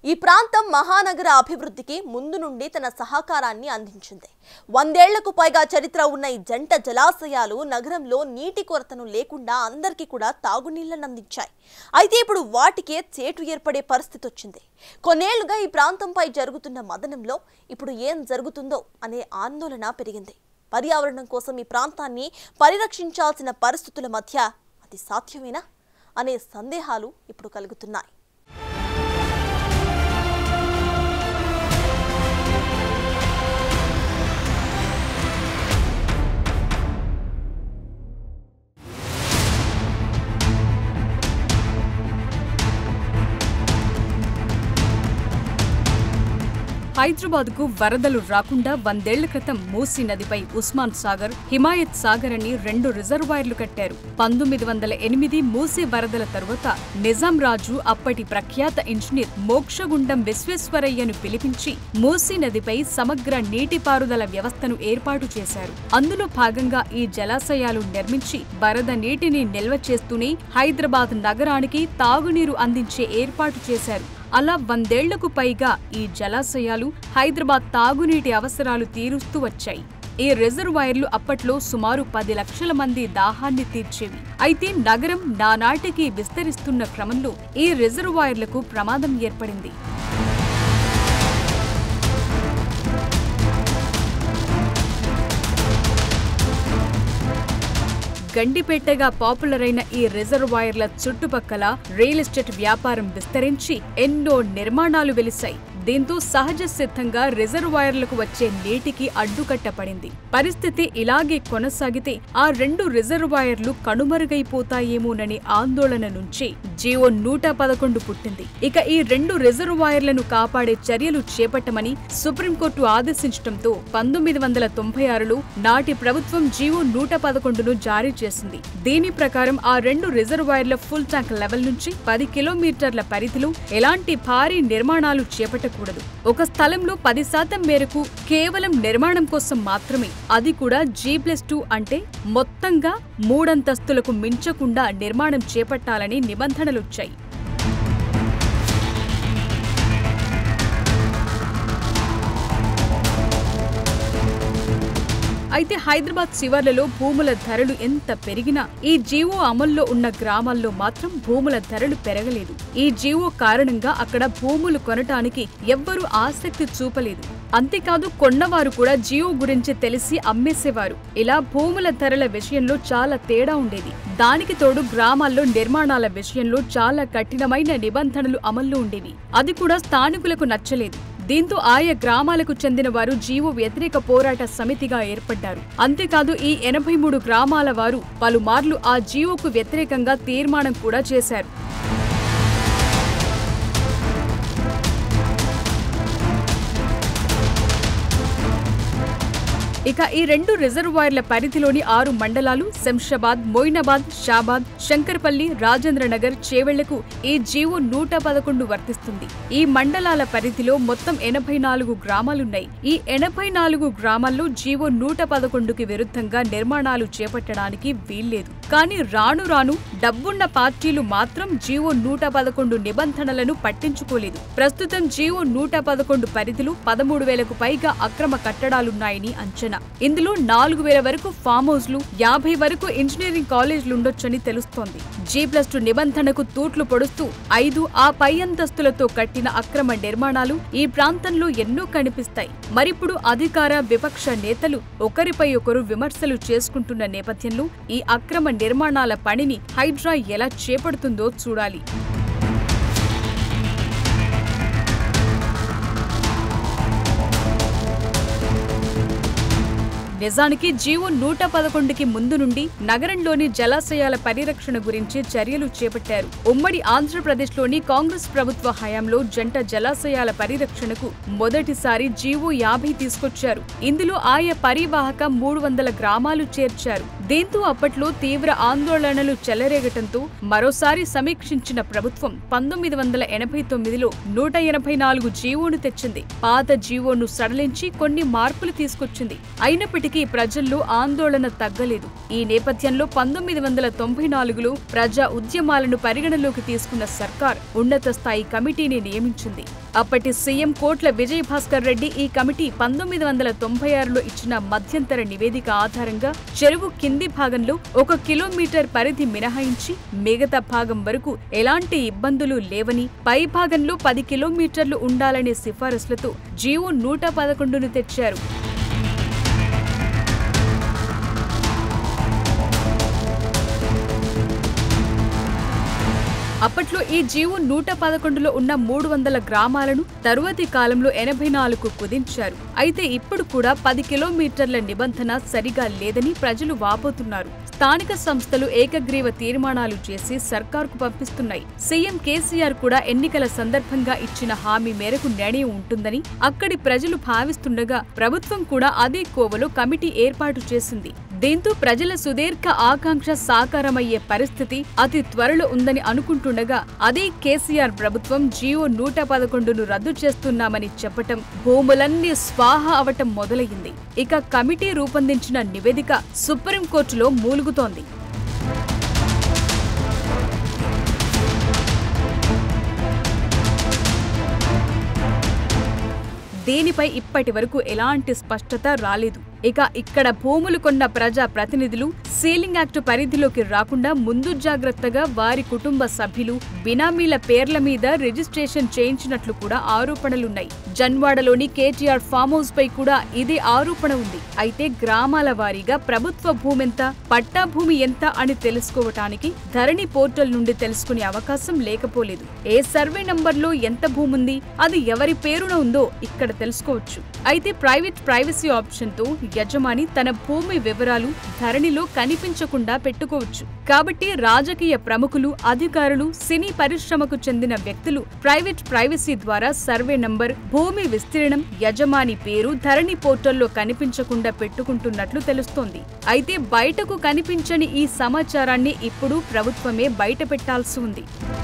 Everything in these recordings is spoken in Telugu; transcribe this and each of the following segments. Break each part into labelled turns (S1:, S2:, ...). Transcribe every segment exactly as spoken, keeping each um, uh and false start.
S1: ఈ ప్రాంతం మహానగర అభివృద్ధికి ముందు నుండి తన సహకారాన్ని అందించింది. వందేళ్లకు పైగా చరిత్ర ఉన్న ఈ జంట జలాశయాలు నగరంలో నీటి కొరతను లేకుండా అందరికీ కూడా తాగునీళ్లను అందించాయి. అయితే ఇప్పుడు వాటికే చేటు ఏర్పడే పరిస్థితి వచ్చింది. కొన్నేళ్లుగా ఈ ప్రాంతంపై జరుగుతున్న మదనంలో ఇప్పుడు ఏం జరుగుతుందో అనే ఆందోళన పెరిగింది. పర్యావరణం కోసం ఈ ప్రాంతాన్ని పరిరక్షించాల్సిన పరిస్థితుల మధ్య అది సాధ్యమేనా అనే సందేహాలు ఇప్పుడు కలుగుతున్నాయి.
S2: హైదరాబాద్ కు వరదలు రాకుండా వందేళ్ల క్రితం మూసీ నదిపై ఉస్మాన్ సాగర్, హిమాయత్ సాగర్ అని రెండు రిజర్వాయర్లు కట్టారు. పంతొమ్మిది వందల ఎనిమిది మూసీ వరదల తరువాత నిజాం రాజు అప్పటి ప్రఖ్యాత ఇంజనీర్ మోక్షగుండం విశ్వేశ్వరయ్యను పిలిపించి మూసీ నదిపై సమగ్ర నీటిపారుదల వ్యవస్థను ఏర్పాటు చేశారు. అందులో భాగంగా ఈ జలాశయాలు నిర్మించి వరద నీటిని నిల్వ చేస్తూనే హైదరాబాద్ నగరానికి తాగునీరు అందించే ఏర్పాటు చేశారు. అలా వందేళ్లకు పైగా ఈ జలాశయాలు హైదరాబాద్ తాగునీటి అవసరాలు తీరుస్తూ వచ్చాయి. ఈ రిజర్వాయర్లు అప్పట్లో సుమారు పది లక్షల మంది దాహాన్ని తీర్చేవి. అయితే నగరం నానాటికి విస్తరిస్తున్న క్రమంలో ఈ రిజర్వాయర్లకు ప్రమాదం ఏర్పడింది. గండిపేటగా పాపులర్ అయిన ఈ రిజర్వాయర్ల చుట్టుపక్కల రియల్ ఎస్టేట్ వ్యాపారం విస్తరించి ఎన్నో నిర్మాణాలు వెలిశాయి. దీంతో సహజ సిద్ధంగా రిజర్వాయర్లకు వచ్చే నీటికి అడ్డుకట్టపడింది. పరిస్థితి ఇలాగే కొనసాగితే ఆ రెండు రిజర్వాయర్లు కనుమరుగైపోతాయేమోనని ఆందోళన నుంచి జియో నూట పదకొండు పుట్టింది. ఇక ఈ రెండు రిజర్వాయర్లను కాపాడే చర్యలు చేపట్టమని సుప్రీంకోర్టు ఆదేశించడంతో పంతొమ్మిది వందల తొంభై ఆరులో నాటి ప్రభుత్వం జియో నూట పదకొండును జారీ చేసింది. దీని ప్రకారం ఆ రెండు రిజర్వాయర్ల ఫుల్ ట్యాంక్ లెవెల్ నుంచి పది కిలోమీటర్ల పరిధిలో ఎలాంటి భారీ నిర్మాణాలు చేపట్టకూడదు. ఒక స్థలంలో పది శాతం మేరకు కేవలం నిర్మాణం కోసం మాత్రమే, అది కూడా జీ ప్లస్ టూ అంటే మొత్తంగా మూడంతస్తులకు మించకుండా నిర్మాణం చేపట్టాలని నిబంధనలొచ్చాయి. అయితే హైదరాబాద్ శివార్లలో భూముల ధరలు ఎంత పెరిగినా ఈ జీవో అమల్లో ఉన్న గ్రామాల్లో మాత్రం భూముల ధరలు పెరగలేదు. ఈ జీవో కారణంగా అక్కడ భూములు కొనటానికి ఎవ్వరూ ఆసక్తి చూపలేదు. అంతేకాదు కొన్నవారు కూడా జియో గురించి తెలిసి అమ్మేసేవారు. ఇలా భూముల ధరల విషయంలో చాలా తేడా ఉండేది. దానికి తోడు గ్రామాల్లో నిర్మాణాల విషయంలో చాలా కఠినమైన నిబంధనలు అమల్లో ఉండేవి. అది కూడా స్థానికులకు నచ్చలేదు. దీంతో ఆయా గ్రామాలకు చెందిన వారు జీవో వ్యతిరేక పోరాట సమితిగా ఏర్పడ్డారు. అంతేకాదు ఈ ఎనభై మూడు గ్రామాల వారు పలుమార్లు ఆ జీవోకు వ్యతిరేకంగా తీర్మానం కూడా చేశారు. ఇక ఈ రెండు రిజర్వాయర్ల పరిధిలోని ఆరు మండలాలు శంషాబాద్, మొయినాబాద్, షాబాద్, శంకర్పల్లి, రాజేంద్రనగర్, చేవెళ్లకు ఈ జీవో నూట పదకొండు వర్తిస్తుంది. ఈ మండలాల పరిధిలో మొత్తం ఎనభై నాలుగు గ్రామాలున్నాయి. ఈ ఎనభై నాలుగు గ్రామాల్లో జీవో నూట పదకొండుకి విరుద్ధంగా నిర్మాణాలు చేపట్టడానికి వీల్లేదు. కానీ రాను రాను డబ్బున్న పార్టీలు మాత్రం జీవో నూట పదకొండు నిబంధనలను పట్టించుకోలేదు. ప్రస్తుతం జీవో నూట పదకొండు పరిధిలో పదమూడు వేలకు పైగా అక్రమ కట్టడాలున్నాయని అంచనా. ఇందులో నాలుగు వేల వరకు ఫామ్ హౌస్లు, యాభై వరకు ఇంజనీరింగ్ కాలేజీలుండొచ్చని తెలుస్తోంది. జీ ప్లస్ టూ నిబంధనకు తూట్లు పొడుస్తూ ఐదు ఆ పై అంతస్తులతో కట్టిన అక్రమ నిర్మాణాలు ఈ ప్రాంతంలో ఎన్నో కనిపిస్తాయి. మరిప్పుడు అధికార విపక్ష నేతలు ఒకరిపై ఒకరు విమర్శలు చేసుకుంటున్న నేపథ్యంలో ఈ అక్రమ నిర్మాణాల పనిని హైడ్రా ఎలా చేపడుతుందో చూడాలి. నిజానికి జీవో నూట పదకొండుకి ముందు నుండి నగరంలోని జలాశయాల పరిరక్షణ గురించి చర్యలు చేపట్టారు. ఉమ్మడి ఆంధ్రప్రదేశ్లోని కాంగ్రెస్ ప్రభుత్వ హయాంలో జంట జలాశయాల పరిరక్షణకు మొదటిసారి జీవో యాభై తీసుకొచ్చారు. ఇందులో ఆయా పరివాహక మూడు వందల గ్రామాలు చేర్చారు. దీంతో అప్పట్లో తీవ్ర ఆందోళనలు చెలరేగటంతో మరోసారి సమీక్షించిన ప్రభుత్వం పంతొమ్మిది వందల ఎనభై తొమ్మిదిలో నూట ఎనభై నాలుగు జీవోను తెచ్చింది. పాత జీవోను సడలించి కొన్ని మార్పులు తీసుకొచ్చింది. అయినప్పటికీ నాటికి ప్రజల్లో ఆందోళన తగ్గలేదు. ఈ నేపథ్యంలో పంతొమ్మిది వందల తొంభై నాలుగులో ప్రజా ఉద్యమాలను పరిగణలోకి తీసుకున్న సర్కార్ ఉన్నత స్థాయి కమిటీని నియమించింది. అప్పటి సీఎం కోట్ల విజయభాస్కర్ రెడ్డి ఈ కమిటీ పంతొమ్మిది వందల తొంభై ఆరులో ఇచ్చిన మధ్యంతర నివేదిక ఆధారంగా చెరువు కింది భాగంలో ఒక కిలోమీటర్ పరిధి మినహాయించి మిగతా భాగం వరకు ఎలాంటి ఇబ్బందులు లేవని, పై భాగంలో పది కిలోమీటర్లు ఉండాలనే సిఫారసులతో జీవో నూట పదకొండును తెచ్చారు. అప్పట్లో ఈ జీవో నూట పదకొండులో ఉన్న మూడు వందల గ్రామాలను తరువాతి కాలంలో ఎనభై నాలుగు కుదించారు. అయితే ఇప్పుడు కూడా పది కిలోమీటర్ల నిబంధన సరిగా లేదని ప్రజలు వాపోతున్నారు. స్థానిక సంస్థలు ఏకగ్రీవ తీర్మానాలు చేసి సర్కార్కు పంపిస్తున్నాయి. సీఎం కేసీఆర్ కూడా ఎన్నికల సందర్భంగా ఇచ్చిన హామీ మేరకు నిర్ణయం ఉంటుందని అక్కడి ప్రజలు భావిస్తుండగా ప్రభుత్వం కూడా అదే కోవలో కమిటీ ఏర్పాటు చేసింది. దీంతో ప్రజల సుదీర్ఘ ఆకాంక్ష సాకారమయ్యే పరిస్థితి అతి త్వరలో ఉందని అనుకుంటుండగా అదే కేసీఆర్ ప్రభుత్వం జీవో నూట పదకొండును రద్దు చేస్తున్నామని చెప్పటం, భూములన్నీ స్వాహ అవటం మొదలయ్యింది. ఇక కమిటీ రూపొందించిన నివేదిక సుప్రీంకోర్టులో మూలుగుతోంది. దీనిపై ఇప్పటి వరకు ఎలాంటి స్పష్టత రాలేదు. ఇక ఇక్కడ భూములు కొన్న ప్రజా ప్రతినిధులు సీలింగ్ యాక్టు పరిధిలోకి రాకుండా ముందు జాగ్రత్తగా వారి కుటుంబ సభ్యులు, బినామీల పేర్ల మీద రిజిస్ట్రేషన్ చేయించినట్లు కూడా ఆరోపణలున్నాయి. జన్వాడలోని కేటీఆర్ ఫామ్ హౌస్ పై కూడా ఇదే ఆరోపణ ఉంది. అయితే గ్రామాల వారీగా ప్రభుత్వ భూమెంత, పట్టా భూమి ఎంత అని తెలుసుకోవటానికి ధరణి పోర్టల్ నుండి తెలుసుకునే అవకాశం లేకపోలేదు. ఏ సర్వే నంబర్లో ఎంత భూముంది, అది ఎవరి పేరున ఉందో ఇక్కడ తెలుసుకోవచ్చు. అయితే ప్రైవేట్ ప్రైవసీ ఆప్షన్ తో యజమాని తన భూమి వివరాలు ధరణిలో కనిపించకుండా పెట్టుకోవచ్చు. కాబట్టి రాజకీయ ప్రముఖులు, అధికారులు, సినీ పరిశ్రమకు చెందిన వ్యక్తులు ప్రైవేట్ ప్రైవసీ ద్వారా సర్వే నంబర్, భూమి విస్తీర్ణం, యజమాని పేరు ధరణి పోర్టల్లో కనిపించకుండా పెట్టుకుంటున్నట్లు తెలుస్తోంది. అయితే బయటకు కనిపించని ఈ సమాచారాన్ని ఇప్పుడు ప్రభుత్వమే బయట పెట్టాల్సి ఉంది.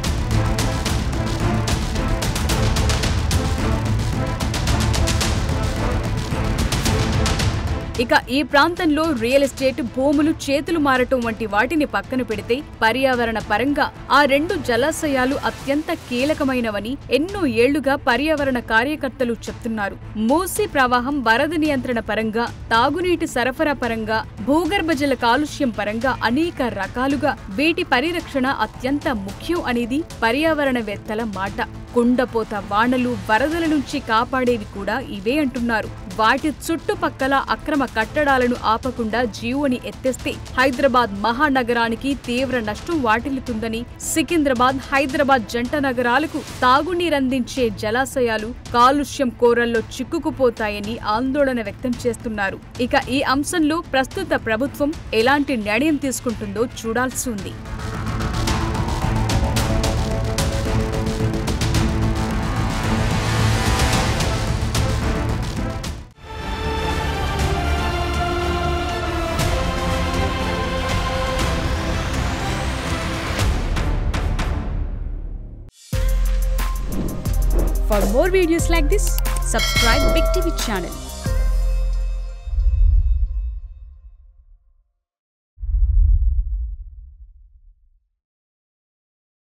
S2: ఇక ఈ ప్రాంతంలో రియల్ ఎస్టేట్ భూములు చేతులు మారటం వంటి వాటిని పక్కన పెడితే పర్యావరణ పరంగా ఆ రెండు జలాశయాలు అత్యంత కీలకమైనవని ఎన్నో ఏళ్లుగా పర్యావరణ కార్యకర్తలు చెప్తున్నారు. మూసీ ప్రవాహం వరద నియంత్రణ పరంగా, తాగునీటి సరఫరా పరంగా, భూగర్భ జల కాలుష్యం పరంగా అనేక రకాలుగా వీటి పరిరక్షణ అత్యంత ముఖ్యం అనేది పర్యావరణవేత్తల మాట. కుండపోత వానలు, వరదల నుంచి కాపాడేవి కూడా ఇవే అంటున్నారు. వాటి చుట్టుపక్కల అక్రమ కట్టడాలను ఆపకుండా జీవోని ఎత్తేస్తే హైదరాబాద్ మహానగరానికి తీవ్ర నష్టం వాటిల్లుతుందని, సికింద్రాబాద్, హైదరాబాద్ జంట నగరాలకు తాగునీరందించే జలాశయాలు కాలుష్యం కోరల్లో చిక్కుకుపోతాయని ఆందోళన వ్యక్తం చేస్తున్నారు. ఇక ఈ అంశంలో ప్రస్తుత ప్రభుత్వం ఎలాంటి నిర్ణయం తీసుకుంటుందో చూడాల్సి ఉంది. For more videos like this, subscribe Big T V channel.